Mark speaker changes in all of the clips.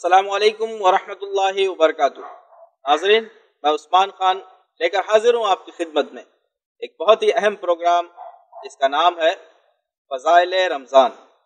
Speaker 1: السلام علیکم ورحمۃ اللہ وبرکاتہ۔ ناظرین، میں عثمان خان لے کر حاضر ہوں آپ کی خدمت میں ایک بہت ہی اہم پروگرام جس کا نام ہے فضائل رمضان۔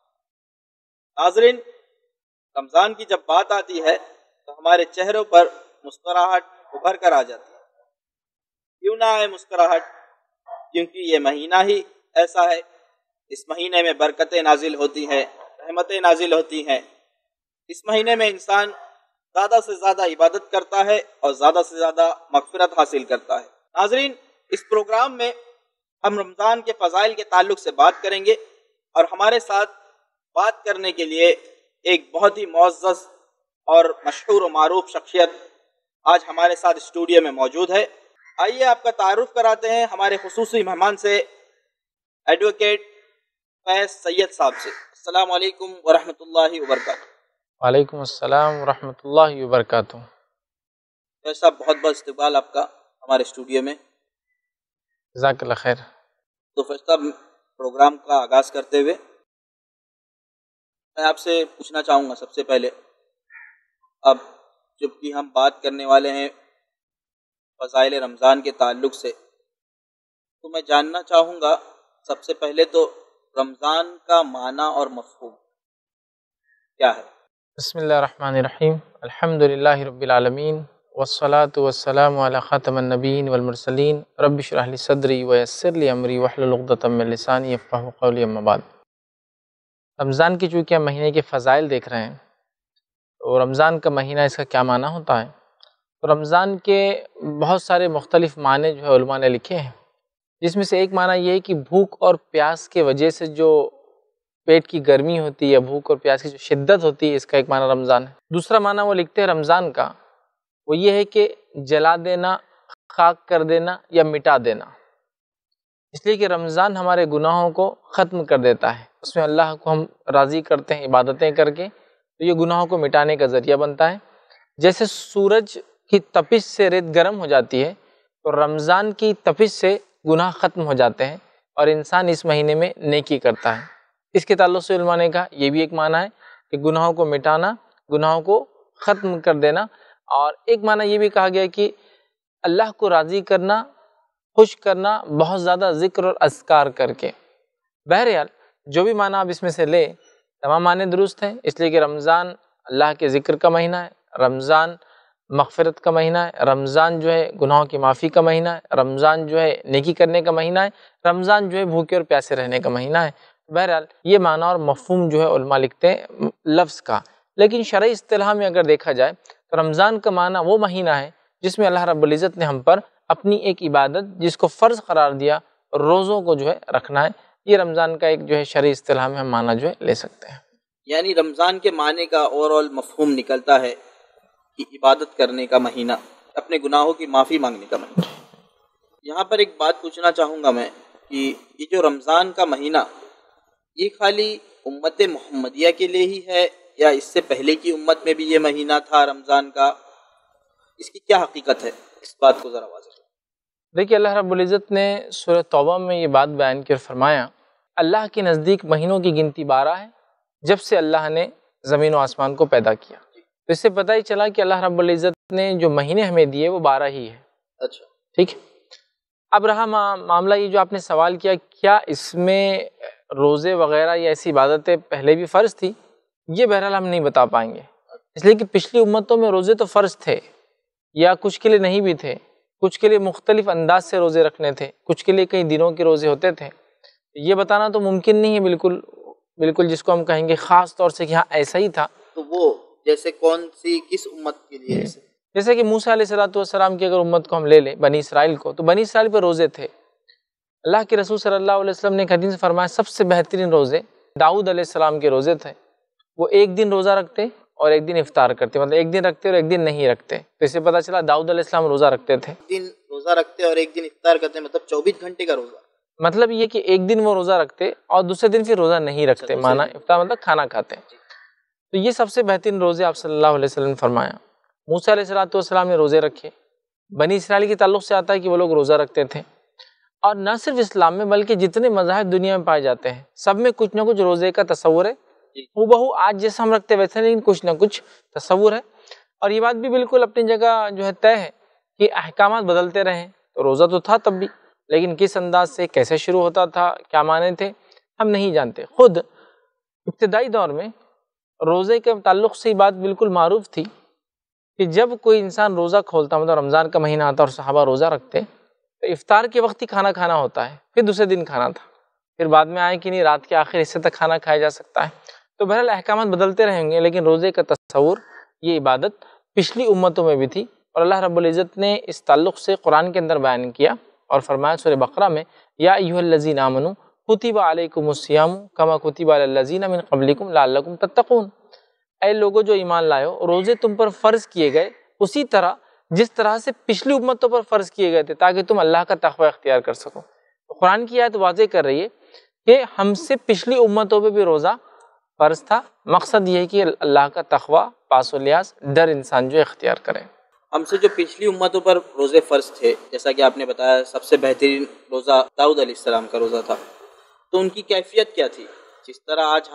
Speaker 1: ناظرین، رمضان کی جب بات آتی ہے تو ہمارے چہروں پر مسکراہٹ ابھر کر آ جاتی ہے۔ کیوں نہ آئے مسکراہٹ؟ کیونکہ یہ مہینہ ہی ایسا ہے۔ اس مہینے میں برکتیں نازل ہوتی ہیں، رحمتیں نازل ہوتی ہیں۔ اس مہینے میں انسان زیادہ سے زیادہ عبادت کرتا ہے اور زیادہ سے زیادہ مغفرت حاصل کرتا ہے۔ ناظرین، اس پروگرام میں ہم رمضان کے فضائل کے تعلق سے بات کریں گے، اور ہمارے ساتھ بات کرنے کے لیے ایک بہت ہی معزز اور مشہور و معروف شخصیت آج ہمارے ساتھ اسٹوڈیو میں موجود ہے۔ آئیے آپ کا تعارف کراتے ہیں ہمارے خصوصی مہمان سے، ایڈوکیٹ فیض سید صاحب سے۔ السلام علیکم ورحمۃ اللہ وبرکاتہ۔
Speaker 2: وعلیکم السلام ورحمۃ اللہ وبرکاتہ۔
Speaker 1: فیض صاحب، بہت بہت استقبال آپ کا ہمارے اسٹوڈیو میں۔
Speaker 2: جزاک اللہ خیر۔
Speaker 1: تو فیض صاحب، پروگرام کا آغاز کرتے ہوئے میں آپ سے پوچھنا چاہوں گا سب سے پہلے، اب جب کہ ہم بات کرنے والے ہیں فضائل رمضان کے تعلق سے، تو میں جاننا چاہوں گا سب سے پہلے تو رمضان کا معنی اور مفہوم کیا ہے؟
Speaker 2: بسم اللہ الرحمن الرحیم، الحمد للہ رب العالمین، والصلاة والسلام علی خاتم النبیین والمرسلین، رب اشرح لی صدری ویسر لی امری واحلل عقدۃ من لسانی یفقہوا قولی، اما بعد۔ رمضان کی چونکہ ہم مہینے کے فضائل دیکھ رہے ہیں، تو رمضان کا مہینہ اس کا کیا معنی ہوتا ہے؟ تو رمضان کے بہت سارے مختلف معنی جو ہے علماء نے لکھے ہیں، جس میں سے ایک معنی یہ ہے کہ بھوک اور پیاس کے وجہ سے جو پیٹ کی گرمی ہوتی ہے یا بھوک اور پیاس کی جو شدت ہوتی ہے، اس کا ایک معنی رمضان ہے۔ دوسرا معنی وہ لکھتے ہیں رمضان کا، وہ یہ ہے کہ جلا دینا، خاک کر دینا یا مٹا دینا، اس لیے کہ رمضان ہمارے گناہوں کو ختم کر دیتا ہے۔ اس میں اللہ کو ہم راضی کرتے ہیں عبادتیں کر کے، تو یہ گناہوں کو مٹانے کا ذریعہ بنتا ہے۔ جیسے سورج کی تپش سے ریت گرم ہو جاتی ہے، تو رمضان کی تپش سے گناہ ختم ہو جاتے ہیں اور انسان اس مہینے میں نیکی کرتا ہے۔ اس کے تعلق سے علماء نے کہا یہ بھی ایک معنی ہے کہ گناہوں کو مٹانا، گناہوں کو ختم کر دینا، اور ایک معنی یہ بھی کہا گیا کہ اللہ کو راضی کرنا، خوش کرنا، بہت زیادہ ذکر اور اذکار کر کے۔ بہرحال جو بھی معنی آپ اس میں سے لے، تمام معنی درست ہیں، اس لیے کہ رمضان اللہ کے ذکر کا مہینہ ہے، رمضان مغفرت کا مہینہ ہے، رمضان جو ہے گناہوں کی معافی کا مہینہ ہے، رمضان جو ہے نیکی کرنے کا مہینہ ہے، رمضان جو ہے بھوکے اور پیاسے رہنے کا مہینہ ہے۔ بہرحال یہ معنی اور مفہوم جو ہے علماء لکھتے ہیں لفظ کا، لیکن شرعی اصطلاح میں اگر دیکھا جائے تو رمضان کا معنی وہ مہینہ ہے جس میں اللہ رب العزت نے ہم پر اپنی ایک عبادت جس کو فرض قرار دیا، روزوں کو جو ہے رکھنا ہے۔ یہ رمضان کا ایک جو ہے شرعی اصطلاح میں ہم معنی جو ہے لے سکتے ہیں۔
Speaker 1: یعنی رمضان کے معنی کا اوورآل مفہوم نکلتا ہے کہ عبادت کرنے کا مہینہ، اپنے گناہوں کی معافی مانگنے کا مہینہ۔ یہاں پر ایک بات پوچھنا چاہوں گا میں کہ یہ جو رمضان کا مہینہ، یہ خالی امت محمدیہ کے لیے ہی ہے یا اس سے پہلے کی امت میں بھی یہ مہینہ تھا رمضان کا؟ اس کی کیا حقیقت ہے؟ اس بات کو ذرا واضح کریں۔
Speaker 2: دیکھیے، اللہ رب العزت نے سورہ توبہ میں یہ بات بیان کی اور فرمایا اللہ کے نزدیک مہینوں کی گنتی 12 ہے، جب سے اللہ نے زمین و آسمان کو پیدا کیا۔ تو اس سے پتہ ہی چلا کہ اللہ رب العزت نے جو مہینے ہمیں دیے وہ 12 ہی ہے۔
Speaker 1: اچھا،
Speaker 2: ٹھیک ہے۔ اب رہا معاملہ یہ جو آپ نے سوال کیا، کیا اس میں روزے وغیرہ یا ایسی عبادتیں پہلے بھی فرض تھی؟ یہ بہرحال ہم نہیں بتا پائیں گے، اس لیے کہ پچھلی امتوں میں روزے تو فرض تھے، یا کچھ کے لیے نہیں بھی تھے، کچھ کے لیے مختلف انداز سے روزے رکھنے تھے، کچھ کے لیے کئی دنوں کے روزے ہوتے تھے۔ یہ بتانا تو ممکن نہیں ہے بالکل جس کو ہم کہیں گے خاص طور سے کہ ہاں ایسا ہی تھا۔
Speaker 1: تو وہ جیسے کون سی کس امت کے لیے؟
Speaker 2: جیسے کہ موسیٰ علیہ السلام کی اگر امت کو ہم لے لیں، بنی اسرائیل کو، تو بنی اسرائیل پہ روزے تھے۔ اللہ کے رسول صلی اللہ علیہ وسلم نے ایک حدیث میں فرمایا سب سے بہترین روزے داؤد علیہ السلام کے روزے تھے۔ وہ ایک دن روزہ رکھتے اور ایک دن افطار کرتے، مطلب ایک دن رکھتے اور ایک دن نہیں رکھتے۔ تو اس سے پتہ چلا داؤد علیہ السلام روزہ رکھتے تھے،
Speaker 1: ایک دن روزہ رکھتے اور ایک دن افطار کرتے، مطلب 24 گھنٹے کا روزہ۔
Speaker 2: مطلب یہ کہ ایک دن وہ روزہ رکھتے اور دوسرے دن پھر روزہ نہیں رکھتے، مانا افطار مطلب کھانا کھاتے۔ تو یہ سب سے بہترین روزے آپ صلی اللہ علیہ وسلم نے فرمایا۔ موسیٰ علیہ السلام نے روزے رکھے۔ بنی اسرائیل کے تعلق سے آتا ہے کہ وہ لوگ روزہ رکھتے تھے، اور نہ صرف اسلام میں بلکہ جتنے مذاہب دنیا میں پائے جاتے ہیں سب میں کچھ نہ کچھ روزے کا تصور ہے ہو آج جیسا ہم رکھتے ویسے، لیکن کچھ نہ کچھ تصور ہے۔ اور یہ بات بھی بالکل اپنی جگہ جو ہے طے ہے کہ احکامات بدلتے رہے، تو روزہ تو تھا تب بھی، لیکن کس انداز سے، کیسے شروع ہوتا تھا، کیا معنی تھے، ہم نہیں جانتے۔ خود ابتدائی دور میں روزے کے تعلق سے یہ بات بالکل معروف تھی کہ جب کوئی انسان روزہ کھولتا، مطلب رمضان کا مہینہ آتا اور صحابہ روزہ رکھتے، تو افطار کے وقت ہی کھانا کھانا ہوتا ہے، پھر دوسرے دن کھانا تھا، پھر بعد میں آئے کہ نہیں رات کے آخر حصے تک کھانا کھایا جا سکتا ہے۔ تو بہرحال احکامات بدلتے رہیں گے، لیکن روزے کا تصور، یہ عبادت پچھلی امتوں میں بھی تھی، اور اللہ رب العزت نے اس تعلق سے قرآن کے اندر بیان کیا اور فرمایا سورہ بقرہ میں، یا ایھا الذین آمنوا کتب علیکم الصیام کما کتب علی الذین من قبلکم لعلکم تتقون، اے لوگوں جو ایمان لائے ہو، روزے تم پر فرض کیے گئے اسی طرح جس طرح سے پچھلی امتوں پر فرض کیے گئے تھے، تاکہ تم اللہ کا تقوی اختیار کر سکو۔ قرآن کی آیت واضح کر رہی ہے کہ ہم سے پچھلی امتوں پہ بھی روزہ فرض تھا، مقصد یہ ہے کہ اللہ کا تقوی، پاس و لحاظ، ڈر انسان جو اختیار کرے۔
Speaker 1: ہم سے جو پچھلی امتوں پر روزے فرض تھے، جیسا کہ آپ نے بتایا سب سے بہترین روزہ داؤد علیہ السلام کا روزہ تھا، تو ان کی کیفیت کیا تھی؟ جس طرح آج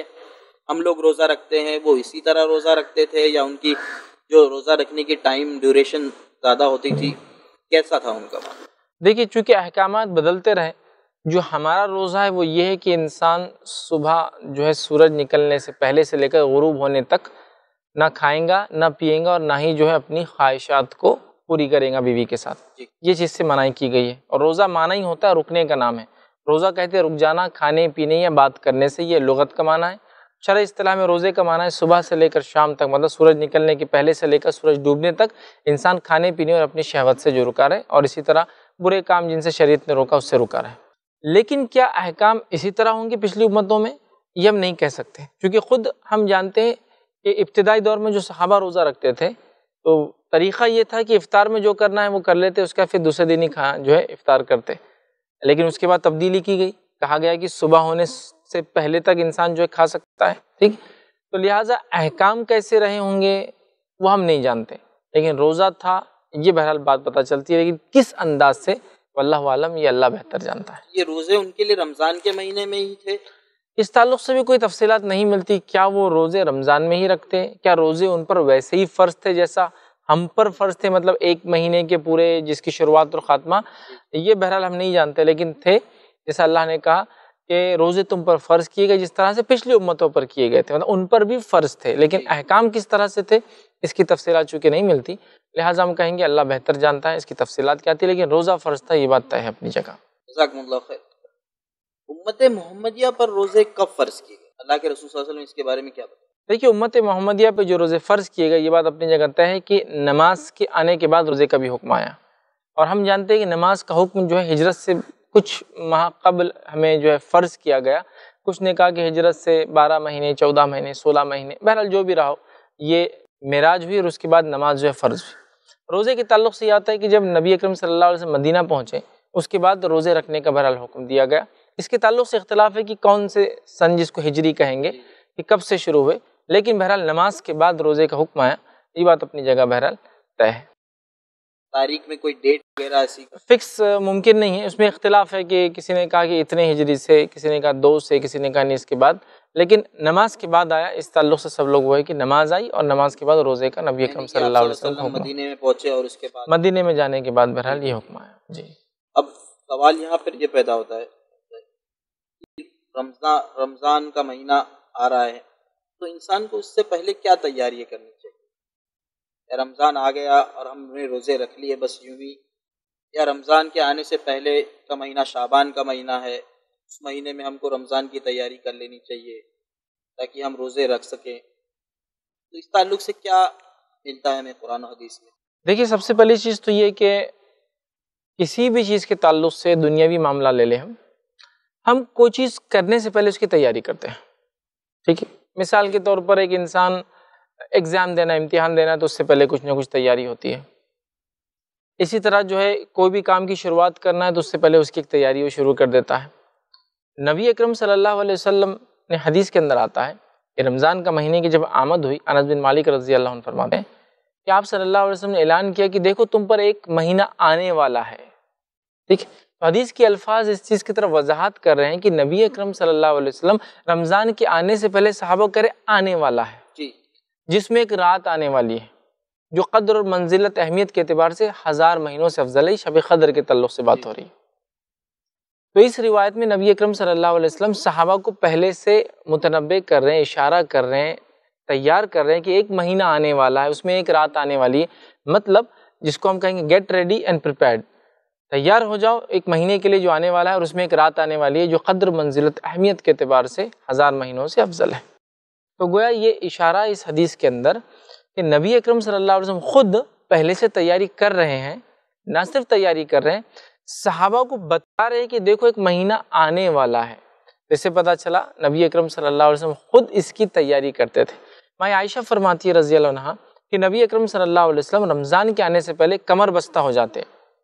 Speaker 1: ہم لوگ روزہ رکھتے ہیں، وہ اسی طرح روزہ رکھتے تھے، یا ان کی جو روزہ رکھنے کی ٹائم ڈیوریشن زیادہ ہوتی تھی؟ کیسا تھا ان کا؟
Speaker 2: دیکھیے، چونکہ احکامات بدلتے رہے، جو ہمارا روزہ ہے وہ یہ ہے کہ انسان صبح جو ہے سورج نکلنے سے پہلے سے لے کر غروب ہونے تک نہ کھائیں گا، نہ پیئیں گا، اور نہ ہی جو ہے اپنی خواہشات کو پوری کریں گا بیوی کے ساتھ۔ یہ چیز سے منائی کی گئی ہے، اور روزہ معنی ہی ہوتا ہے رکنے کا نام ہے۔ روزہ کہتے ہیں رک جانا کھانے پینے یا بات کرنے سے، یہ لغت کا معنی ہے۔ شرعی اصطلاح میں روزے کا معنی ہے صبح سے لے کر شام تک، مطلب سورج نکلنے کے پہلے سے لے کر سورج ڈوبنے تک انسان کھانے پینے اور اپنی شہوت سے جو رکا رہے، اور اسی طرح برے کام جن سے شریعت نے روکا اس سے رکا رہے۔ لیکن کیا احکام اسی طرح ہوں گے پچھلی امتوں میں؟ یہ ہم نہیں کہہ سکتے، کیونکہ خود ہم جانتے ہیں کہ ابتدائی دور میں جو صحابہ روزہ رکھتے تھے تو طریقہ یہ تھا کہ افطار میں جو کرنا ہے وہ کر لیتے، اس کا پھر دوسرے دن ہی جو ہے افطار کرتے، لیکن اس کے بعد تبدیلی کی گئی، کہا گیا کہ صبح ہونے سے پہلے تک انسان جو ہے کھا سکتا ہے، ٹھیک؟ تو لہٰذا احکام کیسے رہے ہوں گے وہ ہم نہیں جانتے، لیکن روزہ تھا یہ بہرحال بات پتہ چلتی ہے، لیکن کس انداز سے واللہ عالم، یہ اللہ بہتر جانتا ہے۔
Speaker 1: یہ روزے ان کے لیے رمضان کے مہینے میں ہی تھے؟
Speaker 2: اس تعلق سے بھی کوئی تفصیلات نہیں ملتی، کیا وہ روزے رمضان میں ہی رکھتے، کیا روزے ان پر ویسے ہی فرض تھے جیسا ہم پر فرض تھے، مطلب ایک مہینے کے پورے جس کی شروعات اور خاتمہ، یہ بہرحال ہم نہیں جانتے، لیکن تھے جیسا اللہ نے کہا کہ روزے تم پر فرض کیے گئے جس طرح سے پچھلی امتوں پر کیے گئے تھے، مطلب ان پر بھی فرض تھے، لیکن احکام کس طرح سے تھے اس کی تفصیلات چونکہ نہیں ملتی، لہٰذا ہم کہیں گے اللہ بہتر جانتا ہے اس کی تفصیلات کیا تھی، لیکن روزہ فرض تھا، یہ بات طے ہے اپنی جگہ۔
Speaker 1: جزاکم اللہ خیر۔ امت محمدیہ پر روزے کب فرض کیے گئے؟ اللہ کے رسول صلی اللہ علیہ وسلم نے اس کے بارے میں کیا بتایا؟
Speaker 2: دیکھیے، امت محمدیہ پہ جو روزے فرض کیے گئے یہ بات اپنی جگہ طے ہے کہ نماز کے آنے کے بعد روزے کا بھی حکم آیا، اور ہم جانتے ہیں کہ نماز کا حکم جو ہے ہجرت سے کچھ ماہ قبل ہمیں جو ہے فرض کیا گیا، کچھ نے کہا کہ ہجرت سے 12 مہینے 14 مہینے 16 مہینے، بہرحال جو بھی رہا ہو، یہ معراج ہوئی اور اس کے بعد نماز جو ہے فرض ہوئی۔ روزے کے تعلق سے یہ آتا ہے کہ جب نبی اکرم صلی اللہ علیہ وسلم مدینہ پہنچے اس کے بعد روزے رکھنے کا بہرحال حکم دیا گیا۔ اس کے تعلق سے اختلاف ہے کہ کون سے سن جس کو ہجری کہیں گے کہ کب سے شروع ہوئے، لیکن بہرحال نماز کے بعد روزے کا حکم آیا، یہ بات اپنی جگہ بہرحال طے ہے۔
Speaker 1: تاریخ میں کوئی ڈیٹ وغیرہ ایسی
Speaker 2: فکس ممکن نہیں ہے، اس میں اختلاف ہے کہ کسی نے کہا کہ اتنے ہجری سے، کسی نے کہا 2 سے، کسی نے کہا نہیں اس کے بعد، لیکن نماز کے بعد آیا، اس تعلق سے سب لوگ وہ ہے کہ نماز آئی اور نماز کے بعد روزے کا نبی اکرم صلی اللہ علیہ وسلم
Speaker 1: مدینے میں پہنچے اور اس کے بعد
Speaker 2: مدینے میں جانے کے بعد بہرحال یہ حکم آیا۔ جی،
Speaker 1: اب سوال یہاں پر یہ پیدا ہوتا ہے، رمضان کا مہینہ آ رہا ہے تو انسان کو اس سے پہلے کیا تیاریاں کرنی چاہیے؟ رمضان آ گیا اور ہم نے روزے رکھ لیے بس یوں ہی، یا رمضان کے آنے سے پہلے کا مہینہ شعبان کا مہینہ ہے، اس مہینے میں ہم کو رمضان کی تیاری کر لینی چاہیے تاکہ ہم روزے رکھ سکیں؟ تو اس تعلق سے کیا ملتا ہے ہمیں قرآن و حدیث میں؟
Speaker 2: دیکھیے، سب سے پہلی چیز تو یہ کہ کسی بھی چیز کے تعلق سے دنیاوی معاملہ لے لیں، ہم کوئی چیز کرنے سے پہلے اس کی تیاری کرتے ہیں، ٹھیک ہے؟ مثال کے طور پر ایک انسان ایگزام دینا، امتحان دینا، تو اس سے پہلے کچھ نہ کچھ تیاری ہوتی ہے۔ اسی طرح جو ہے کوئی بھی کام کی شروعات کرنا ہے تو اس سے پہلے اس کی ایک تیاری وہ شروع کر دیتا ہے۔ نبی اکرم صلی اللہ علیہ وسلم نے حدیث کے اندر آتا ہے کہ رمضان کا مہینے کی جب آمد ہوئی، انس بن مالک رضی اللہ عنہ فرماتے ہیں کہ آپ صلی اللہ علیہ وسلم نے اعلان کیا کہ دیکھو تم پر ایک مہینہ آنے والا ہے، ٹھیک ہے؟ تو حدیث کے الفاظ اس چیز کی طرف وضاحت کر رہے ہیں کہ نبی اکرم صلی اللہ علیہ وسلم رمضان کے آنے سے پہلے صحابہ کرے آنے والا ہے
Speaker 1: جی
Speaker 2: جس میں ایک رات آنے والی ہے جو قدر اور منزلت اہمیت کے اعتبار سے 1000 مہینوں سے افضل ہے. شب قدر کے تعلق سے بات ہو رہی ہے. تو اس روایت میں نبی اکرم صلی اللہ علیہ وسلم صحابہ کو پہلے سے متنبع کر رہے ہیں، اشارہ کر رہے ہیں، تیار کر رہے ہیں کہ ایک مہینہ آنے والا ہے، اس میں ایک رات آنے والی ہے. مطلب جس کو ہم کہیں گے گیٹ ریڈی اینڈ پریپیئرڈ، تیار ہو جاؤ ایک مہینے کے لیے جو آنے والا ہے، اور اس میں ایک رات آنے والی ہے جو قدر منزلت اہمیت کے اعتبار سے 1000 مہینوں سے افضل ہے. تو گویا یہ اشارہ اس حدیث کے اندر کہ نبی اکرم صلی اللہ علیہ وسلم خود پہلے سے تیاری کر رہے ہیں، نہ صرف تیاری کر رہے ہیں، صحابہ کو بتا رہے ہیں کہ دیکھو ایک مہینہ آنے والا ہے. اس سے پتہ چلا نبی اکرم صلی اللہ علیہ وسلم خود اس کی تیاری کرتے تھے. ماں عائشہ فرماتی ہے رضی اللہ عنہا کہ نبی اکرم صلی اللہ علیہ وسلم رمضان کے آنے سے پہلے کمر بستہ ہو جاتے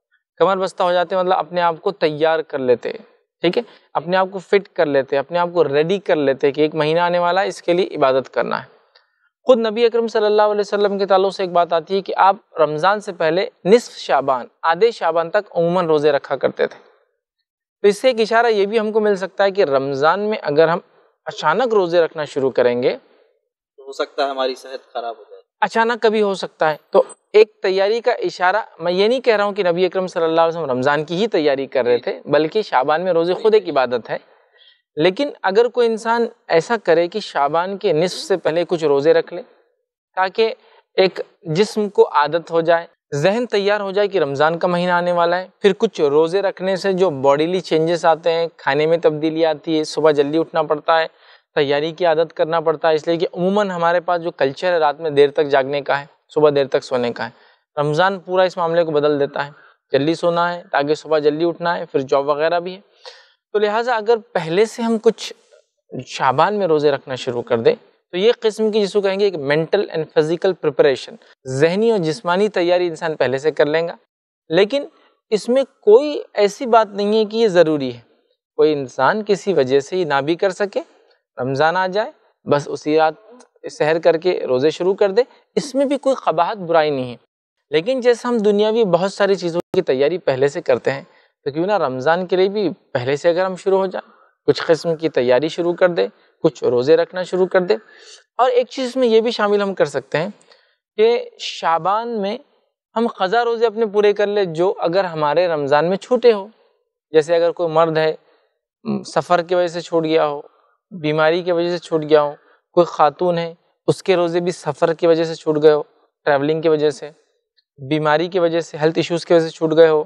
Speaker 2: مطلب اپنے آپ کو تیار کر لیتے، ٹھیک ہے، اپنے آپ کو فٹ کر لیتے، اپنے آپ کو ریڈی کر لیتے کہ ایک مہینہ آنے والا ہے، اس کے لیے عبادت کرنا ہے. خود نبی اکرم صلی اللہ علیہ وسلم کے تعلق سے ایک بات آتی ہے کہ آپ رمضان سے پہلے نصف شعبان، آدھے شعبان تک عموماً روزے رکھا کرتے تھے. تو اس سے ایک اشارہ یہ بھی ہم کو مل سکتا ہے کہ رمضان میں اگر ہم اچانک روزے رکھنا شروع کریں گے
Speaker 1: تو ہو سکتا ہے ہماری صحت خراب ہو جائے،
Speaker 2: اچانک کبھی ہو سکتا ہے. تو ایک تیاری کا اشارہ، میں یہ نہیں کہہ رہا ہوں کہ نبی اکرم صلی اللہ علیہ وسلم رمضان کی ہی تیاری کر رہے تھے، بلکہ شعبان میں روزے خود ایک عبادت ہے. لیکن اگر کوئی انسان ایسا کرے کہ شعبان کے نصف سے پہلے کچھ روزے رکھ لے تاکہ ایک جسم کو عادت ہو جائے، ذہن تیار ہو جائے کہ رمضان کا مہینہ آنے والا ہے، پھر کچھ روزے رکھنے سے جو باڈیلی چینجز آتے ہیں، کھانے میں تبدیلی آتی ہے، صبح جلدی اٹھنا پڑتا ہے، تیاری کی عادت کرنا پڑتا ہے، اس لیے کہ عموماً ہمارے پاس جو کلچر ہے رات میں دیر تک جاگنے کا ہے، صبح دیر تک سونے کا ہے. رمضان پورا اس معاملے کو بدل دیتا ہے، جلدی سونا ہے تاکہ صبح جلدی اٹھنا ہے، پھر جاب وغیرہ بھی ہے. تو لہٰذا اگر پہلے سے ہم کچھ شعبان میں روزے رکھنا شروع کر دیں تو یہ قسم کی جس کو کہیں گے ایک مینٹل اینڈ فزیکل پریپریشن، ذہنی اور جسمانی تیاری انسان پہلے سے کر لیں گا. لیکن اس میں کوئی ایسی بات نہیں ہے کہ یہ ضروری ہے. کوئی انسان کسی وجہ سے یہ نہ بھی کر سکے، رمضان آ جائے بس اسی رات سحر کر کے روزے شروع کر دے، اس میں بھی کوئی قباحت برائی نہیں ہے. لیکن جیسے ہم دنیاوی بہت ساری چیزوں کی تیاری پہلے سے کرتے ہیں تو کیوں نہ رمضان کے لیے بھی پہلے سے اگر ہم شروع ہو جائیں، کچھ قسم کی تیاری شروع کر دے، کچھ روزے رکھنا شروع کر دے. اور ایک چیز میں یہ بھی شامل ہم کر سکتے ہیں کہ شعبان میں ہم قضا روزے اپنے پورے کر لے جو اگر ہمارے رمضان میں چھوٹے ہو. جیسے اگر کوئی مرد ہے سفر کی وجہ سے چھوٹ گیا ہو، بیماری کی وجہ سے چھوٹ گیا ہو، کوئی خاتون ہے اس کے روزے بھی سفر کی وجہ سے چھوٹ گئے ہو، ٹریولنگ کی وجہ سے، بیماری کی وجہ سے، ہیلتھ ایشوز کی وجہ سے چھوٹ گئے ہو،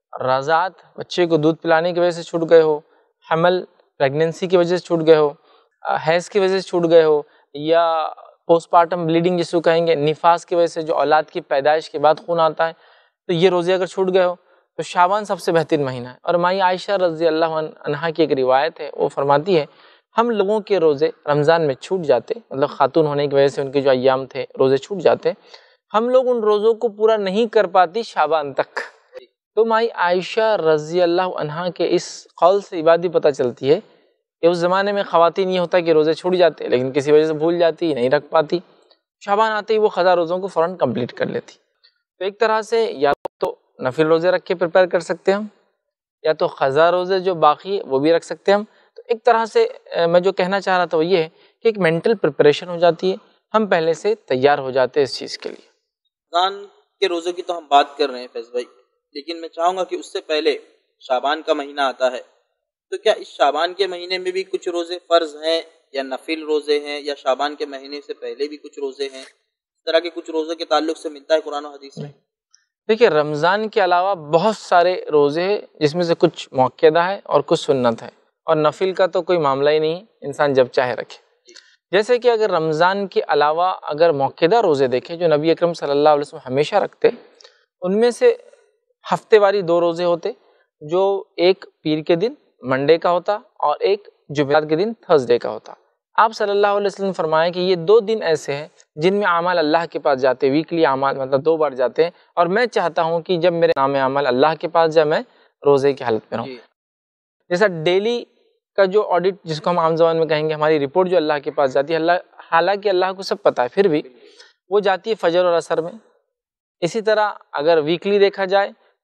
Speaker 2: رضاعت بچے کو دودھ پلانے کی وجہ سے چھوٹ گئے ہو، حمل پریگننسی کی وجہ سے چھوٹ گئے ہو، حیض کی وجہ سے چھوٹ گئے ہو، یا پوسٹ پارٹم بلیڈنگ جس کو کہیں گے، نفاس کی وجہ سے جو اولاد کی پیدائش کے بعد خون آتا ہے، تو یہ روزے اگر چھوٹ گئے ہو تو شعبان سب سے بہترین مہینہ ہے. اور مائی عائشہ رضی اللہ عنہا کی ایک روایت ہے، وہ فرماتی ہے ہم لوگوں کے روزے رمضان میں چھوٹ جاتے، مطلب خاتون ہونے کی وجہ سے ان کے جو ایام تھے روزے چھوٹ جاتے، ہم لوگ ان روزوں کو پورا نہیں کر پاتی شعبان تک. تو مائی عائشہ رضی اللہ عنہا کے اس قول سے یہ بات بھی پتہ چلتی ہے کہ اس زمانے میں خواتین یہ ہوتا کہ روزے چھوٹ جاتے لیکن کسی وجہ سے بھول جاتی، نہیں رکھ پاتی، شعبان آتے ہی وہ قضا روزوں کو فوراً کمپلیٹ کر لیتی. تو ایک طرح سے یا تو نفل روزے رکھ کے پریپیئر کر سکتے ہیں ہم، یا تو قضا روزے جو باقی وہ بھی رکھ سکتے ہیں ہم. تو ایک طرح سے میں جو کہنا چاہ رہا تھا وہ یہ ہے کہ ایک مینٹل پریپریشن ہو جاتی ہے، ہم پہلے سے تیار ہو جاتے ہیں اس چیز کے لیے.
Speaker 1: رمضان کے روزے کی تو ہم بات کر رہے ہیں فیض بھائی، لیکن میں چاہوں گا کہ اس سے پہلے شعبان کا مہینہ آتا ہے، تو کیا اس شعبان کے مہینے میں بھی کچھ روزے فرض ہیں یا نفل روزے ہیں، یا شعبان کے مہینے سے پہلے بھی کچھ روزے ہیں؟ اس طرح کے کچھ روزے کے تعلق سے ملتا ہے قرآن و حدیث میں؟
Speaker 2: دیکھیے رمضان کے علاوہ بہت سارے روزے ہیں جس میں سے کچھ موقعہ ہے اور کچھ سنت ہے، اور نفل کا تو کوئی معاملہ ہی نہیں، انسان جب چاہے رکھے. جیسے کہ اگر رمضان کے علاوہ اگر موقعہ روزے دیکھیں جو نبی اکرم صلی اللہ علیہ وسلم ہمیشہ رکھتے، ان میں سے ہفتے واری 2 روزے ہوتے، جو ایک پیر کے دن منڈے کا ہوتا اور ایک جمعرات کے دن تھرسڈے کا ہوتا. آپ صلی اللہ علیہ وسلم فرمائے کہ یہ 2 دن ایسے ہیں جن میں اعمال اللہ کے پاس جاتے، ویکلی اعمال مطلب 2 بار جاتے ہیں، اور میں چاہتا ہوں کہ جب میرے نام اعمال اللہ کے پاس جائے میں روزے کی حالت میں رہوں. جیسا ڈیلی کا جو آڈٹ جس کو ہم عام زبان میں کہیں گے، ہماری رپورٹ جو اللہ کے پاس جاتی ہے، حالانکہ اللہ کو سب پتہ ہے پھر بھی وہ جاتی ہے فجر اور عصر میں. اسی طرح اگر ویکلی دیکھا جائے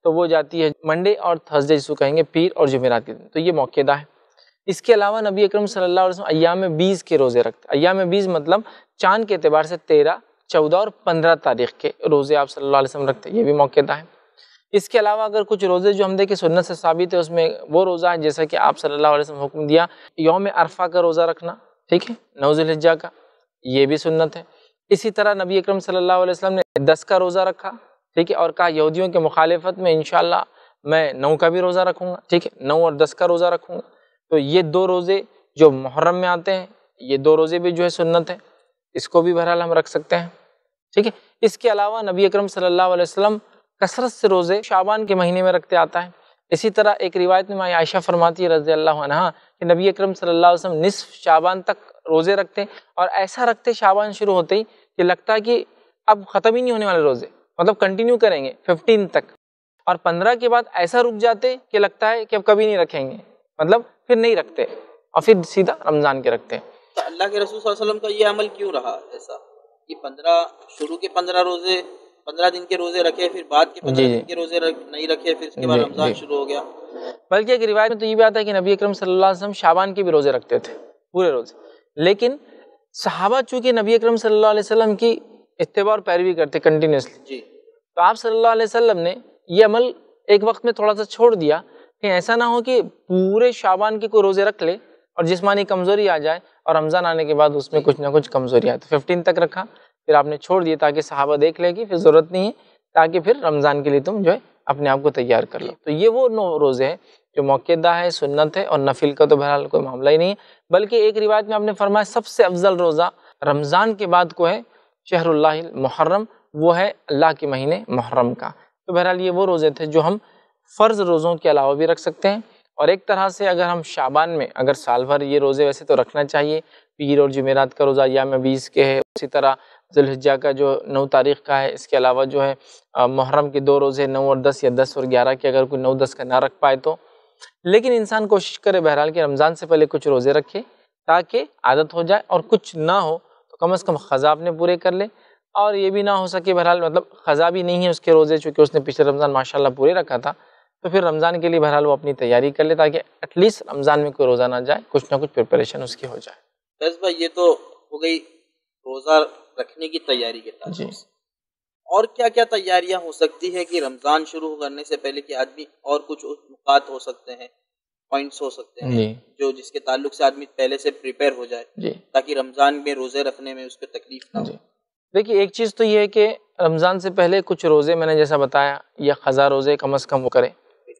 Speaker 2: تو وہ جاتی ہے منڈے اور تھرسڈے جس کو کہیں گے پیر اور جمعرات کے دن، تو یہ موقع ہے۔ اس کے علاوہ نبی اکرم صلی اللہ علیہ وسلم ایام 20 کے روزے رکھتے ہیں۔ ایام 20 مطلب چاند کے اعتبار سے 13، 14 اور 15 تاریخ کے روزے آپ صلی اللہ علیہ وسلم رکھتے ہیں، یہ بھی موقع ہے۔ اس کے علاوہ اگر کچھ روزے جو ہم دیکھیں سنت سے ثابت ہے، اس میں وہ روزہ ہے جیسا کہ آپ صلی اللہ علیہ وسلم حکم دیا یوم عرفہ کا روزہ رکھنا، ٹھیک ہے، 9 ذی الحجہ کا، یہ بھی سنت ہے۔ اسی طرح نبی اکرم صلی اللہ علیہ وسلم نے 10 کا روزہ رکھا، ٹھیک ہے، اور کہا یہودیوں کے مخالفت میں انشاءاللہ میں 9 کا بھی روزہ رکھوں گا، ٹھیک ہے، 9 اور 10 کا روزہ رکھوں گا۔ تو یہ 2 روزے جو محرم میں آتے ہیں، یہ 2 روزے بھی جو ہے سنت ہے، اس کو بھی بہرحال ہم رکھ سکتے ہیں، ٹھیک ہے۔ اس کے علاوہ نبی اکرم صلی اللہ علیہ وسلم کثرت سے روزے شعبان کے مہینے میں رکھتے آتا ہے۔ اسی طرح ایک روایت میں عائشہ فرماتی ہے رضی اللہ عنہا کہ نبی اکرم صلی اللہ علیہ وسلم نصف شعبان تک روزے رکھتے اور ایسا رکھتے شعبان شروع ہوتے ہی کہ لگتا ہے کہ اب ختم ہی نہیں ہونے والے روزے، مطلب کنٹینیو کریں گے 15 تک، اور 15 کے بعد ایسا رک جاتے کہ لگتا ہے کہ اب کبھی نہیں رکھیں گے، مطلب پھر نہیں رکھتے اور پھر سیدھا رمضان کے رکھتے ہیں۔
Speaker 1: تو اللہ کے رسول صلی اللہ علیہ وسلم کا یہ عمل کیوں رہا ایسا کہ 15 شروع کے 15 روزے 15 دن کے روزے رکھے، پھر بعد کے 15 دن کے روزے نہیں رکھے، پھر اس کے بعد رمضان شروع ہو گیا؟
Speaker 2: بلکہ ایک روایت میں تو یہ بھی آتا ہے کہ نبی اکرم صلی اللہ علیہ وسلم شعبان کے بھی روزے رکھتے تھے، پورے روزے، لیکن صحابہ چونکہ نبی اکرم صلی اللہ علیہ وسلم کی اتباع اور پیروی کرتے کنٹینیوسلی،
Speaker 1: جی،
Speaker 2: تو آپ صلی اللہ علیہ وسلم نے یہ عمل ایک وقت میں تھوڑا سا چھوڑ دیا کہ ایسا نہ ہو کہ پورے شعبان کے کوئی روزے رکھ لے اور جسمانی کمزوری آ جائے اور رمضان آنے کے بعد اس میں کچھ نہ کچھ کمزوری آئے، تو 15 تک رکھا، پھر آپ نے چھوڑ دیے تاکہ صحابہ دیکھ لے کہ پھر ضرورت نہیں ہے، تاکہ پھر رمضان کے لیے تم جو ہے اپنے آپ کو تیار کر لو۔ تو یہ وہ 9 روزے ہیں جو موقع ہے، سنت ہے، اور نفل کا تو بہرحال کوئی معاملہ ہی نہیں ہے۔ بلکہ ایک روایت میں آپ نے فرمایا سب سے افضل روزہ رمضان کے بعد کو ہے شہر اللہ المحرم، وہ ہے اللہ کے مہینے محرم کا۔ تو بہرحال یہ وہ روزے تھے جو ہم فرض روزوں کے علاوہ بھی رکھ سکتے ہیں، اور ایک طرح سے اگر ہم شعبان میں اگر سال بھر یہ روزے ویسے تو رکھنا چاہیے، پیر اور جمعرات کا روزہ ایام 20 کے ہے، اسی طرح ذی الحجہ کا جو 9 تاریخ کا ہے، اس کے علاوہ جو ہے محرم کے 2 روزے 9 اور 10 یا 10 اور 11 کے، اگر کوئی 9 10 کا نہ رکھ پائے تو، لیکن انسان کوشش کرے بہرحال کہ رمضان سے پہلے کچھ روزے رکھے تاکہ عادت ہو جائے، اور کچھ نہ ہو تو کم از کم قضا اپنے پورے کر لے، اور یہ بھی نہ ہو سکے بہرحال مطلب قضا بھی نہیں ہے اس کے روزے چونکہ اس نے پچھلے رمضان ماشاءاللہ پورے رکھا تھا، تو پھر رمضان کے لیے بہرحال وہ اپنی تیاری کر لے تاکہ ایٹ لیسٹ رمضان میں کوئی روزہ نہ جائے، کچھ نہ کچھ پریپریشن اس کی ہو جائے۔
Speaker 1: فیض بھائی، یہ تو ہو گئی روزہ رکھنے کی تیاری کے تعلق سے، اور کیا کیا تیاریاں ہو سکتی ہے کہ رمضان شروع کرنے سے پہلے کہ آدمی، اور کچھ نکات ہو سکتے ہیں، پوائنٹس ہو سکتے ہیں جو جس کے تعلق سے آدمی پہلے سے پریپیئر ہو جائے تاکہ رمضان میں روزے رکھنے میں اس کو تکلیف نہ ہو؟
Speaker 2: دیکھیے ایک چیز تو یہ ہے کہ رمضان سے پہلے کچھ روزے میں نے جیسا بتایا یا قضا روزے کم از کم وہ کرے،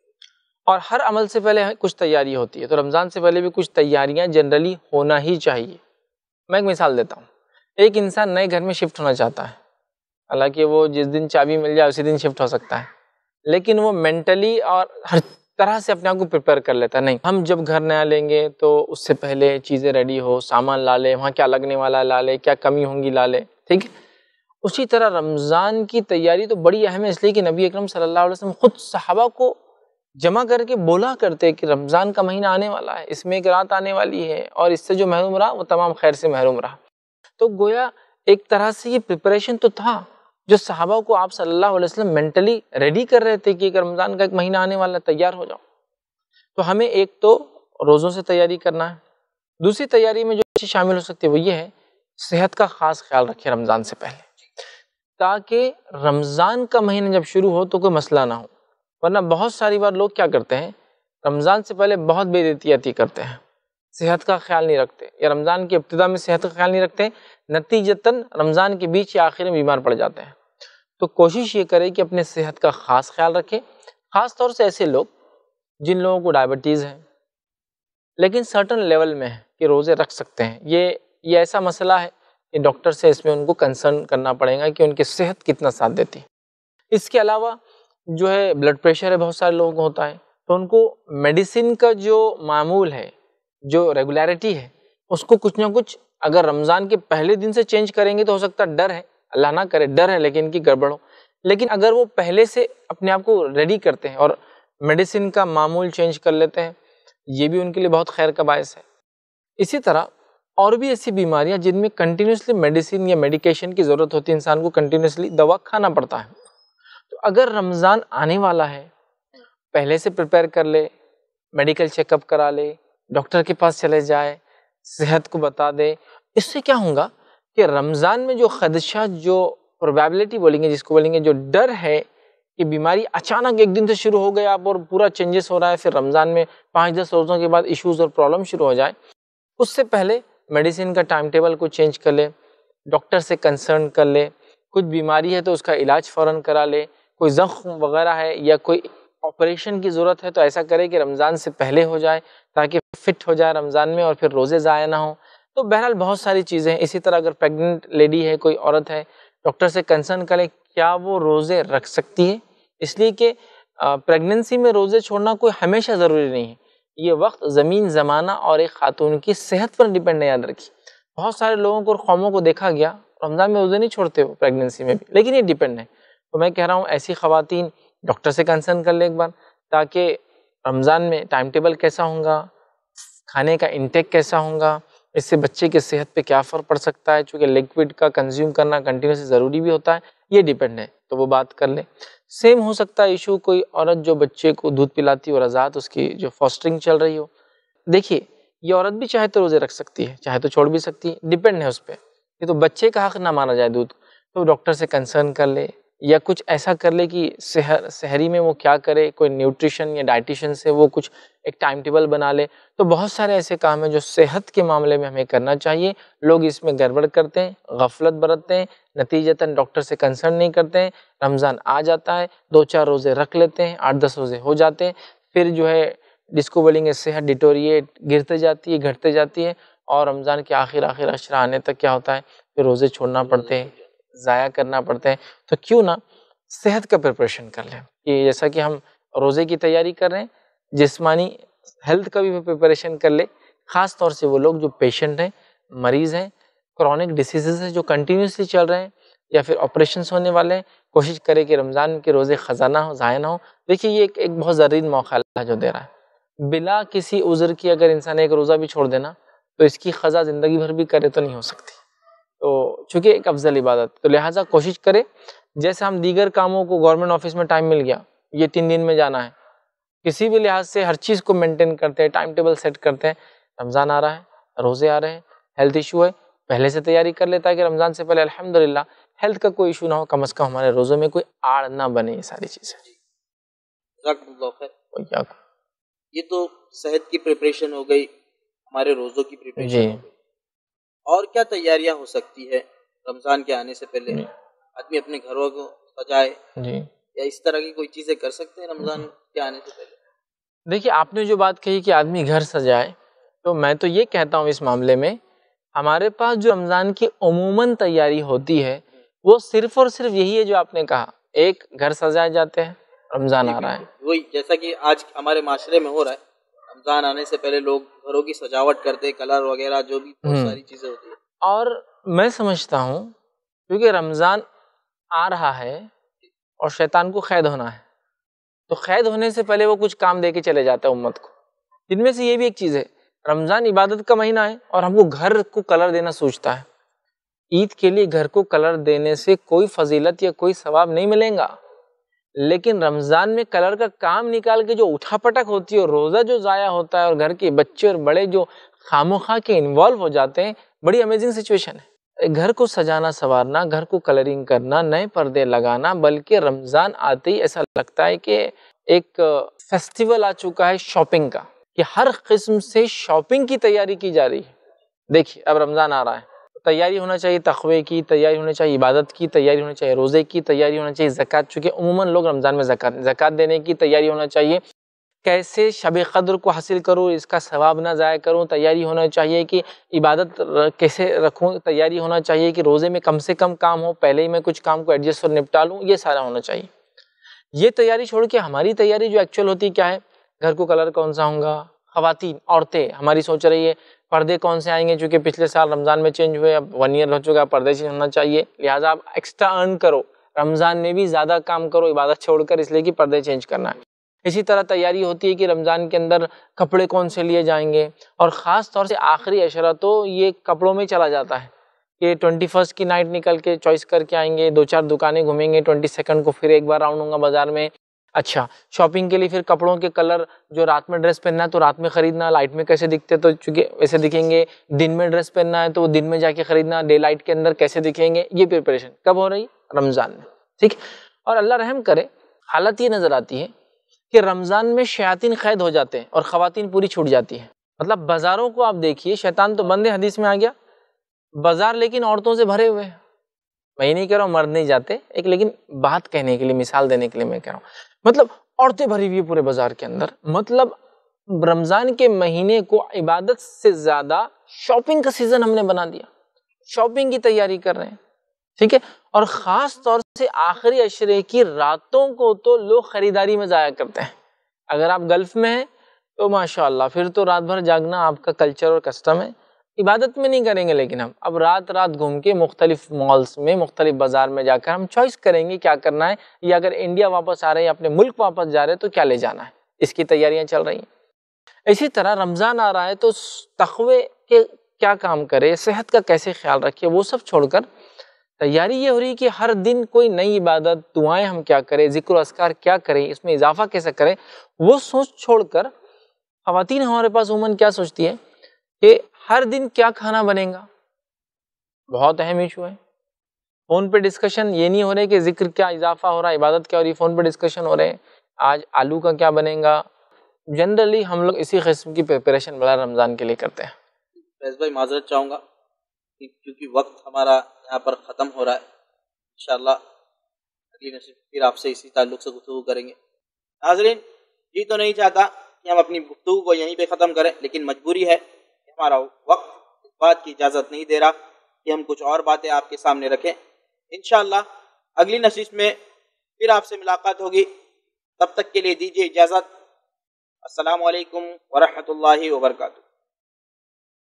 Speaker 2: اور ہر عمل سے پہلے کچھ تیاری ہوتی ہے، تو رمضان سے پہلے بھی کچھ تیاریاں جنرلی ہونا ہی چاہیے۔ میں ایک مثال دیتا ہوں، ایک انسان نئے گھر میں شفٹ ہونا چاہتا ہے، حالانکہ وہ جس دن چابی مل جائے اسی دن شفٹ ہو سکتا ہے، لیکن وہ مینٹلی اور ہر طرح سے اپنے آپ کو پریپیئر کر لیتا ہے، نہیں ہم جب گھر نیا لیں گے تو اس سے پہلے چیزیں ریڈی ہو، سامان لا لے، وہاں کیا لگنے والا لا لے، کیا کمی ہوں گی لا لے، ٹھیک ہے۔ اسی طرح رمضان کی تیاری تو بڑی اہم ہے، اس لیے کہ نبی اکرم صلی اللہ علیہ وسلم خود صحابہ کو جمع کر کے بولا کرتے کہ رمضان کا مہینہ آنے والا ہے، اس میں ایک رات آنے والی ہے، اور اس سے جو محروم رہا وہ تمام خیر سے محروم رہا۔ تو گویا ایک طرح سے یہ پریپریشن تو تھا جو صحابہ کو آپ صلی اللہ علیہ وسلم مینٹلی ریڈی کر رہے تھے کہ رمضان کا ایک مہینہ آنے والا ہے، تیار ہو جاؤ۔ تو ہمیں ایک تو روزوں سے تیاری کرنا ہے، دوسری تیاری میں جو چیز شامل ہو سکتی ہے وہ یہ ہے صحت کا خاص خیال رکھیں رمضان سے پہلے، تاکہ رمضان کا مہینہ جب شروع ہو تو کوئی مسئلہ نہ ہو۔ ورنہ بہت ساری بار لوگ کیا کرتے ہیں، رمضان سے پہلے بہت بے احتیاطی کرتے ہیں، صحت کا خیال نہیں رکھتے، یا رمضان کی ابتدا میں صحت کا خیال نہیں رکھتے، نتیجتاً رمضان کے بیچ یا آخر میں بیمار پڑ جاتے ہیں۔ تو کوشش یہ کرے کہ اپنے صحت کا خاص خیال رکھے، خاص طور سے ایسے لوگ جن لوگوں کو ڈائبٹیز ہے لیکن سرٹن لیول میں ہے کہ روزے رکھ سکتے ہیں، یہ ایسا مسئلہ ہے کہ ڈاکٹر سے اس میں ان کو کنسرن کرنا پڑے گا کہ ان کی صحت کتنا ساتھ دیتی ہے۔ اس کے علاوہ جو ہے بلڈ پریشر ہے، بہت سارے لوگوں کو ہوتا ہے، تو ان کو میڈیسن کا جو معمول ہے، جو ریگولیرٹی ہے، اس کو کچھ نہ کچھ اگر رمضان کے پہلے دن سے چینج کریں گے تو ہو سکتا ہے ڈر ہے، اللہ نہ کرے ڈر ہے لیکن ان کی گڑبڑ ہو، لیکن اگر وہ پہلے سے اپنے آپ کو ریڈی کرتے ہیں اور میڈیسن کا معمول چینج کر لیتے ہیں، یہ بھی ان کے لیے بہت خیر کا باعث ہے۔ اسی طرح اور بھی ایسی بیماریاں جن میں کنٹینیوسلی میڈیسن یا میڈیکیشن کی ضرورت ہوتی ہے، انسان کو کنٹینیوسلی دوا کھانا پڑتا ہے، تو اگر رمضان آنے والا ہے پہلے سے پریپیئر کر لے، میڈیکل چیک اپ کرا لے، ڈاکٹر کے پاس چلے جائے، صحت کو بتا دے. اس سے کیا ہوگا کہ رمضان میں جو خدشات، جو پروبیبلٹی بولیں گے، جس کو بولیں گے جو ڈر ہے کہ بیماری اچانک ایک دن سے شروع ہو گیا اور پورا چینجز ہو رہا ہے، پھر رمضان میں 5-10 روزوں کے بعد ایشوز اور پرابلم شروع ہو جائے، اس سے پہلے میڈیسن کا ٹائم ٹیبل کو چینج کر لے، ڈاکٹر سے کنسرن کر لے، کچھ بیماری ہے تو اس کا علاج فوراً کرا لے، کوئی زخم وغیرہ ہے یا کوئی آپریشن کی ضرورت ہے تو ایسا کرے کہ رمضان سے پہلے ہو جائے تاکہ فٹ ہو جائے رمضان میں اور پھر روزے ضائع نہ ہوں. تو بہرحال بہت ساری چیزیں ہیں. اسی طرح اگر پریگننٹ لیڈی ہے، کوئی عورت ہے، ڈاکٹر سے کنسرن کرے کیا وہ روزے رکھ سکتی ہے، اس لیے کہ پریگننسی میں روزے چھوڑنا کوئی ہمیشہ ضروری نہیں ہے. یہ وقت زمین زمانہ اور ایک خاتون کی صحت پر ڈیپینڈ ہے. یاد رکھیے بہت سارے لوگوں کو اور قوموں کو دیکھا گیا رمضان میں روزے نہیں چھوڑتے ہو پریگننسی میں بھی، لیکن یہ ڈیپینڈ ہے. تو میں کہہ رہا ہوں ایسی خواتین ڈاکٹر سے کنسرن کر لے ایک بار، تاکہ رمضان میں ٹائم ٹیبل کیسا ہوگا، کھانے کا انٹیک کیسا ہوگا، اس سے بچے کی صحت پہ کیا فرق پڑ سکتا ہے، چونکہ لیکوڈ کا کنزیوم کرنا کنٹینیوسلی ضروری بھی ہوتا ہے، یہ ڈیپینڈ ہے. تو وہ بات کر لیں. سیم ہو سکتا ہے ایشو کوئی عورت جو بچے کو دودھ پلاتی اور آزاد اس کی جو فاسٹرنگ چل رہی ہو. دیکھیے یہ عورت بھی چاہے تو روزے رکھ سکتی ہے، چاہے تو چھوڑ بھی سکتی ہے، ڈیپینڈ ہے اس پہ. یہ تو بچے کا حق نہ مانا جائے دودھ، تو ڈاکٹر سے کنسرن کر لے یا کچھ ایسا کر لے کہ سحری میں وہ کیا کرے، کوئی نیوٹریشن یا ڈائٹیشن سے وہ کچھ ایک ٹائم ٹیبل بنا لے. تو بہت سارے ایسے کام ہیں جو صحت کے معاملے میں ہمیں کرنا چاہیے. لوگ اس میں گڑبڑ کرتے ہیں، غفلت برتتے ہیں، نتیجتاً ڈاکٹر سے کنسرن نہیں کرتے ہیں. رمضان آ جاتا ہے، 2-4 روزے رکھ لیتے ہیں، 8-10 روزے ہو جاتے ہیں، پھر جو ہے جس کو بولیں گے صحت ڈیٹوریٹ گرتے جاتی ہے، گھٹتے جاتی ہے، اور رمضان کے آخر عشرہ آنے تک کیا ہوتا ہے پھر روزے چھوڑنا پڑتے ہیں، ضائع کرنا پڑتے ہیں. تو کیوں نہ صحت کا پریپریشن کر لیں کہ جیسا کہ ہم روزے کی تیاری کر رہے ہیں، جسمانی ہیلتھ کا بھی پریپریشن کر لے. خاص طور سے وہ لوگ جو پیشنٹ ہیں، مریض ہیں، کرونک ڈیسیزز ہیں جو کنٹینیوسلی چل رہے ہیں یا پھر آپریشنس ہونے والے ہیں، کوشش کرے کہ رمضان کے روزے خزانہ ہو، ضائع نہ ہو. دیکھیے یہ ایک بہت زرین موقع اللہ جو دے رہا ہے. بلا کسی عذر کی اگر انسان ایک روزہ بھی چھوڑ دینا تو اس کی قضا زندگی بھر بھی کرے تو نہیں ہو سکتی. تو چونکہ ایک افضل عبادت، تو لہٰذا کوشش کرے جیسے ہم دیگر کاموں کو گورنمنٹ آفس میں ٹائم مل گیا، یہ 3 دن میں جانا ہے، کسی بھی لحاظ سے ہر چیز کو مینٹین کرتے ہیں، ٹائم ٹیبل سیٹ کرتے ہیں. رمضان آ رہا ہے، روزے آ رہے ہیں، ہیلتھ ایشو ہے، پہلے سے تیاری کر لیتا ہے کہ رمضان سے پہلے الحمدللہ ہیلتھ کا کوئی ایشو نہ ہو، کم از کم ہمارے روزوں میں کوئی آڑ نہ بنے. یہ ساری چیزیں.
Speaker 1: جزاکم اللہ خیر. یہ تو صحت کی پریپریشن ہو گئی، ہمارے روزوں کی پریپریشن ہو گئی. اور کیا تیاریاں ہو سکتی ہے رمضان کے آنے سے پہلے؟ آدمی اپنے گھروں کو سجائے یا اس طرح کی کوئی چیزیں کر سکتے ہیں رمضان کے آنے سے پہلے؟
Speaker 2: دیکھیے آپ نے جو بات کہی کہ آدمی گھر سجائے، تو میں تو یہ کہتا ہوں اس معاملے میں ہمارے پاس جو رمضان کی عموماً تیاری ہوتی ہے وہ صرف اور صرف یہی ہے جو آپ نے کہا. ایک گھر سجائے جاتے ہیں، رمضان آ رہا ہے،
Speaker 1: وہی جیسا کہ آج ہمارے معاشرے میں ہو رہا ہے، رمضان آنے سے پہلے لوگ گھروں کی سجاوٹ کرتے، کلر وغیرہ جو بھی بہت ساری چیزیں ہوتی ہیں.
Speaker 2: اور میں سمجھتا ہوں کیونکہ رمضان آ رہا ہے اور شیطان کو قید ہونا ہے، تو قید ہونے سے پہلے وہ کچھ کام دے کے چلے جاتا ہے امت کو. جن میں سے یہ بھی ایک چیز ہے، رمضان عبادت کا مہینہ ہے اور ہم کو گھر کو کلر دینا سوچتا ہے. عید کے لیے گھر کو کلر دینے سے کوئی فضیلت یا کوئی ثواب نہیں ملے گا، لیکن رمضان میں کلر کا کام نکال کے جو اٹھا پٹک ہوتی ہے اور روزہ جو ضائع ہوتا ہے اور گھر کے بچے اور بڑے جو خاموخواہ کے انوالو ہو جاتے ہیں، بڑی امیزنگ سچویشن ہے. گھر کو سجانا سنوارنا، گھر کو کلرنگ کرنا، نئے پردے لگانا، بلکہ رمضان آتے ہی ایسا لگتا ہے کہ ایک فیسٹیول آ چکا ہے شاپنگ کا، کہ ہر قسم سے شاپنگ کی تیاری کی جا رہی ہے. دیکھیے اب رمضان آ رہا ہے، تیاری ہونا چاہیے تقوی کی، تیاری ہونا چاہیے عبادت کی، تیاری ہونا چاہیے روزے کی، تیاری ہونا چاہیے زکوٰۃ، چونکہ عموماً لوگ رمضان میں زکوٰۃ دینے کی تیاری ہونا چاہیے. کیسے شب قدر کو حاصل کروں، اس کا ثواب نہ ضائع کروں، تیاری ہونا چاہیے کہ عبادت کیسے رکھوں، تیاری ہونا چاہیے کہ روزے میں کم سے کم کام ہو، پہلے ہی میں کچھ کام کو ایڈجسٹ اور نپٹا لوں، یہ سارا ہونا چاہیے. یہ تیاری چھوڑ کے ہماری تیاری جو ایکچوئل ہوتی کیا ہے، گھر کو کلر کون سا ہوگا. خواتین عورتیں ہماری سوچ رہی ہے پردے کون سے آئیں گے، چونکہ پچھلے سال رمضان میں چینج ہوئے، اب 1 ایئر ہو چکا، پردے چینج ہونا چاہیے، لہٰذا آپ ایکسٹرا ارن کرو، رمضان میں بھی زیادہ کام کرو عبادت چھوڑ کر، اس لیے کہ پردے چینج کرنا ہے. اسی طرح تیاری ہوتی ہے کہ رمضان کے اندر کپڑے کون سے لیے جائیں گے، اور خاص طور سے آخری عشرہ تو یہ کپڑوں میں چلا جاتا ہے کہ 21 کی نائٹ نکل کے چوائس کر کے آئیں گے، 2-4 دکانیں گھومیں گے، 22 کو پھر ایک بار راؤنڈ ہوں گا بازار میں، اچھا شاپنگ کے لیے پھر کپڑوں کے کلر، جو رات میں ڈریس پہننا ہے تو رات میں خریدنا، لائٹ میں کیسے دکھتے تو چونکہ ویسے دکھیں گے، دن میں ڈریس پہننا ہے تو وہ دن میں جا کے خریدنا، ڈے لائٹ کے اندر کیسے دکھیں گے، یہ پریپریشن کب ہو رہی؟ رمضان میں، ٹھیک۔ اور اللہ رحم کرے، حالت یہ نظر آتی ہے کہ رمضان میں شیاطین قید ہو جاتے ہیں اور خواتین پوری چھوٹ جاتی ہیں۔ مطلب بازاروں کو آپ دیکھیے، شیطان تو بند ہے، حدیث میں آ گیا، بازار لیکن عورتوں سے بھرے ہوئے ہیں۔ میں یہ نہیں کہہ رہا ہوں مرد نہیں جاتے، ایک لیکن بات کہنے کے لیے، مثال دینے کے لیے میں کہہ رہا ہوں، مطلب عورتیں بھری ہوئی پورے بازار کے اندر۔ مطلب رمضان کے مہینے کو عبادت سے زیادہ شاپنگ کا سیزن ہم نے بنا دیا، شاپنگ کی تیاری کر رہے ہیں، ٹھیک ہے۔ اور خاص طور سے آخری عشرے کی راتوں کو تو لوگ خریداری میں ضائع کرتے ہیں۔ اگر آپ گلف میں ہیں تو ماشاءاللہ پھر تو رات بھر جاگنا آپ کا کلچر اور کسٹم ہے، عبادت میں نہیں کریں گے، لیکن ہم اب رات رات گھوم کے مختلف مالز میں، مختلف بازار میں جا کر ہم چوائس کریں گے کیا کرنا ہے، یا اگر انڈیا واپس آ رہے ہیں یا اپنے ملک واپس جا رہے ہیں تو کیا لے جانا ہے، اس کی تیاریاں چل رہی ہیں۔ اسی طرح رمضان آ رہا ہے تو تقوی کے کیا کام کرے، صحت کا کیسے خیال رکھے، وہ سب چھوڑ کر تیاری یہ ہو رہی کہ ہر دن کوئی نئی عبادت، دعائیں ہم کیا کریں، ذکر و اذکار کیا کریں، اس میں اضافہ کیسے کریں، وہ سوچ چھوڑ کر خواتین ہمارے پاس عموماً کیا سوچتی ہے کہ ہر دن کیا کھانا بنے گا، بہت اہم ایشو ہے۔ فون پہ ڈسکشن یہ نہیں ہو رہے کہ ذکر کیا اضافہ ہو رہا ہے، عبادت کیا ہو رہی ہے، فون پہ ڈسکشن ہو رہے ہیں آج آلو کا کیا بنے گا۔ جنرلی ہم لوگ اسی قسم کی پریپریشن بڑا رمضان کے لیے کرتے ہیں۔
Speaker 1: فیض بھائی معذرت چاہوں گا کیونکہ وقت ہمارا یہاں پر ختم ہو رہا ہے، انشاءاللہ اگلی نشست پھر آپ سے اسی تعلق سے گفتگو کریں گے۔ ناظرین، جی تو نہیں چاہتا کہ ہم اپنی گفتگو کو یہیں پہ ختم کریں، لیکن مجبوری ہے کہ ہمارا وقت اس بات کی اجازت نہیں دے رہا کہ ہم کچھ اور باتیں آپ کے سامنے رکھیں۔ انشاءاللہ اگلی نشست میں پھر آپ سے ملاقات ہوگی، تب تک کے لیے دیجیے اجازت۔ السلام علیکم ورحمۃ اللہ وبرکاتہ۔